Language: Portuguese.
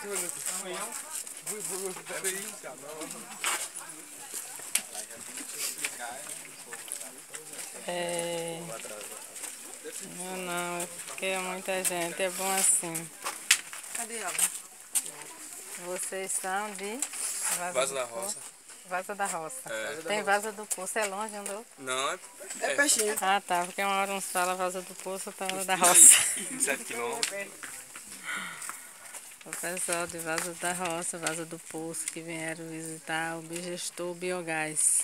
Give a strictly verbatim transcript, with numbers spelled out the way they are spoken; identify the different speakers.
Speaker 1: É... Não, não, é porque é muita gente, é bom assim.
Speaker 2: Cadê ela?
Speaker 1: Vocês são de...
Speaker 3: Vaza da Roça.
Speaker 1: Vaza da Roça.
Speaker 3: É.
Speaker 1: Tem Vaza do Poço, é longe, andou?
Speaker 3: Não, é,
Speaker 2: É pertinho.
Speaker 1: Ah, tá, porque uma hora uns fala Vaza do Poço, outra hora da Roça.
Speaker 3: sete quilômetros.
Speaker 1: O pessoal de Vaza da Roça, Vaza do Poço, que vieram visitar o Bigestor Biogás.